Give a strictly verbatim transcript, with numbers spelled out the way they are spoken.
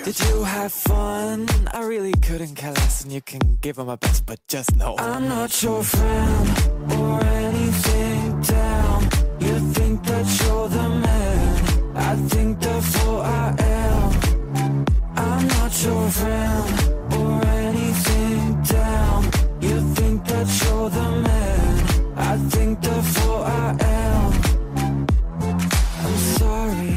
Did you have fun? I really couldn't care less, and you can give her my best, but just know I'm not your friend or anything down. You think that you're the man, I think therefore I am. I'm not your friend or anything down. You think that you're the man, I think therefore I am. I'm sorry.